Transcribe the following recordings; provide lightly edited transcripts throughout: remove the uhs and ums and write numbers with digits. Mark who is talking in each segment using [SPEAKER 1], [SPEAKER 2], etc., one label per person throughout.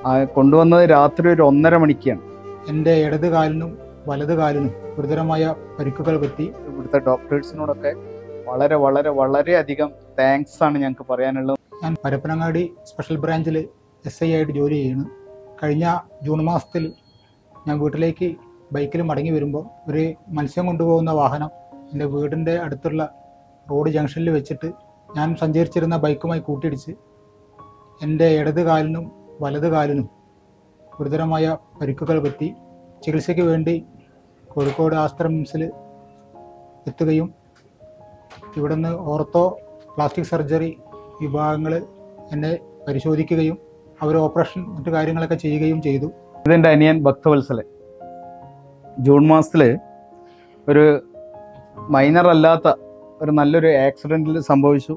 [SPEAKER 1] കൊണ്ടുവന്നത് രാത്രി ഒരു 1:30 മണിക്കാണ്.
[SPEAKER 2] എൻ്റെ ഇടത് കാലിനും വലത് കാലിനും ഗുരുതരമായ പരിക്കുകൾ പറ്റി.
[SPEAKER 1] ഇവിടുത്തെ ഡോക്ടേഴ്സിനോടൊക്കെ വളരെ വളരെ വളരെയധികം താങ്ക്സ് ആണ് ഞങ്ങൾക്ക് പറയാനുള്ളത്.
[SPEAKER 2] ഞാൻ പരപ്പനങ്ങാടി സ്പെഷ്യൽ ബ്രാഞ്ചിൽ SI ആയിട്ട് ജോലി ചെയ്യുന്നു. കഴിഞ്ഞ ജൂൺ മാസത്തിൽ ഞാൻ വീട്ടിലേക്ക് ബൈക്കിൽ മടങ്ങി വരുമ്പോൾ ഒരു മത്സ്യം കൊണ്ടുപോകുന്ന വാഹനം എൻ്റെ വീടിൻ്റെ അടുത്തുള്ള റോഡ് ജംഗ്ഷനിൽ വെച്ചിട്ട് ഞാൻ സഞ്ചരിച്ചിരുന്ന ബൈക്കുമായി കൂട്ടിയിടിച്ച് എൻ്റെ ഇടത് കാലിനും വലത് കാലിനും ഗുരുതരമായ പരിക്കുകൾ പറ്റി. ചികിത്സയ്ക്ക് വേണ്ടി കോഴിക്കോട് ആസ്ത്ര മിംസിൽ എത്തുകയും ഇവിടുന്ന് ഓർത്തോ പ്ലാസ്റ്റിക് സർജറി വിഭാഗങ്ങൾ എന്നെ പരിശോധിക്കുകയും അവർ ഓപ്പറേഷൻ മറ്റു കാര്യങ്ങളൊക്കെ ചെയ്യുകയും ചെയ്തു.
[SPEAKER 1] ഇതെൻ്റെ അനിയൻ ഭക്തവത്സലൻ. ജൂൺ മാസത്തിൽ ഒരു മൈനർ അല്ലാത്ത ഒരു നല്ലൊരു ആക്സിഡൻറ്റിൽ സംഭവിച്ചു.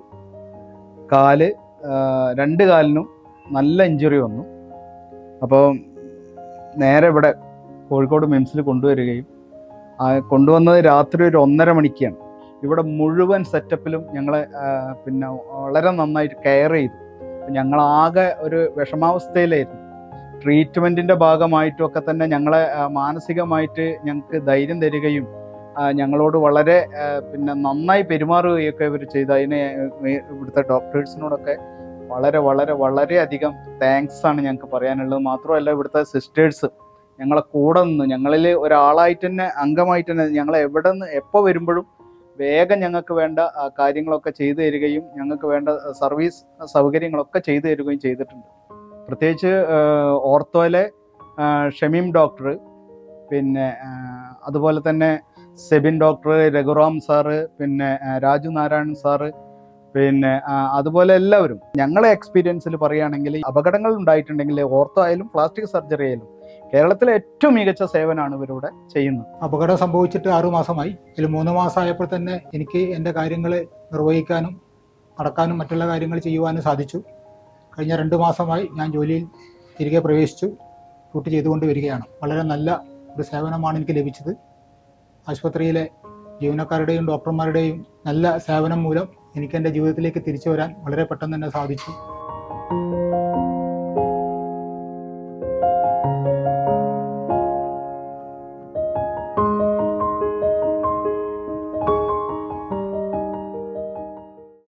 [SPEAKER 1] രണ്ട് കാലിനും നല്ല ഇഞ്ചുറി വന്നു. അപ്പോൾ നേരെ ഇവിടെ കോഴിക്കോട് മിംസിൽ കൊണ്ടുവരികയും കൊണ്ടുവന്നത് രാത്രി ഒരു 1:30 മണിക്കാണ്. ഇവിടെ മുഴുവൻ സെറ്റപ്പിലും ഞങ്ങളെ വളരെ നന്നായിട്ട് കെയർ ചെയ്തു. ഞങ്ങളാകെ ഒരു വിഷമാവസ്ഥയിലായിരുന്നു. ട്രീറ്റ്മെൻറ്റിൻ്റെ ഭാഗമായിട്ടും ഒക്കെ തന്നെ ഞങ്ങളെ മാനസികമായിട്ട് ഞങ്ങൾക്ക് ധൈര്യം തരികയും ഞങ്ങളോട് വളരെ നന്നായി പെരുമാറുകയൊക്കെ ഇവർ ചെയ്തു. അതിന് ഇവിടുത്തെ ഡോക്ടേഴ്സിനോടൊക്കെ വളരെ വളരെ വളരെയധികം താങ്ക്സ് ആണ് ഞങ്ങൾക്ക് പറയാനുള്ളത്. മാത്രമല്ല ഇവിടുത്തെ സിസ്റ്റേഴ്സ് ഞങ്ങളെ കൂടെ നിന്ന് ഞങ്ങളിൽ ഒരാളായിട്ട് തന്നെ അംഗമായിട്ട് തന്നെ ഞങ്ങളെ എവിടെ നിന്ന് എപ്പോൾ വരുമ്പോഴും വേഗം ഞങ്ങൾക്ക് വേണ്ട കാര്യങ്ങളൊക്കെ ചെയ്തു തരികയും ഞങ്ങൾക്ക് വേണ്ട സർവീസ് സൗകര്യങ്ങളൊക്കെ ചെയ്തു തരികയും ചെയ്തിട്ടുണ്ട്. പ്രത്യേകിച്ച് ഓർത്തോയിലെ ഷമീം ഡോക്ടർ, അതുപോലെ തന്നെ Sebin doctor, Raghuram sir, Raju Narayanan sir, അതുപോലെ എല്ലാവരും ഞങ്ങളെ എക്സ്പീരിയൻസിൽ പറയുകയാണെങ്കിൽ അപകടങ്ങൾ ഉണ്ടായിട്ടുണ്ടെങ്കിൽ ഓർത്തോ ആയാലും പ്ലാസ്റ്റിക് സർജറി ആയാലും കേരളത്തിലെ ഏറ്റവും മികച്ച സേവനമാണ് ഇവരിവിടെ ചെയ്യുന്നത്.
[SPEAKER 2] അപകടം സംഭവിച്ചിട്ട് 6 മാസമായി. ഇതിൽ 3 മാസമായപ്പോൾ തന്നെ എനിക്ക് എൻ്റെ കാര്യങ്ങൾ നിർവഹിക്കാനും നടക്കാനും മറ്റുള്ള കാര്യങ്ങൾ ചെയ്യുവാനും സാധിച്ചു. കഴിഞ്ഞ 2 മാസമായി ഞാൻ ജോലിയിൽ തിരികെ പ്രവേശിച്ചു ഡ്യൂട്ടി ചെയ്തുകൊണ്ട് വരികയാണ്. വളരെ നല്ല ഒരു സേവനമാണ് എനിക്ക് ലഭിച്ചത്. ആശുപത്രിയിലെ ജീവനക്കാരുടെയും ഡോക്ടർമാരുടെയും നല്ല സേവനം മൂലം എനിക്ക് എൻ്റെ ജീവിതത്തിലേക്ക് തിരിച്ചു വരാൻ വളരെ പെട്ടെന്ന് തന്നെ സാധിച്ചു.